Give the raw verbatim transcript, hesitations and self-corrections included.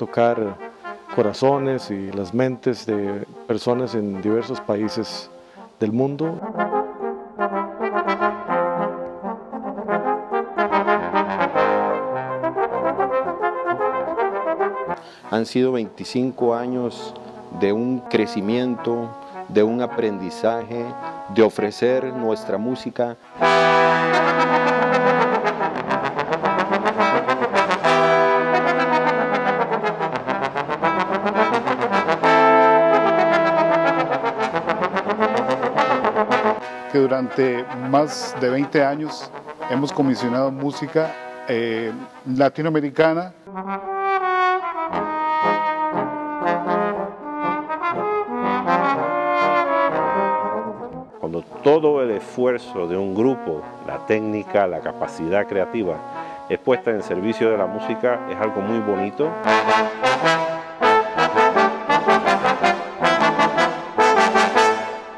tocar corazones y las mentes de personas en diversos países del mundo. Han sido veinticinco años de un crecimiento, de un aprendizaje, de ofrecer nuestra música. Que durante más de veinte años hemos comisionado música eh, latinoamericana. Cuando todo el esfuerzo de un grupo, la técnica, la capacidad creativa, es puesta en servicio de la música, es algo muy bonito.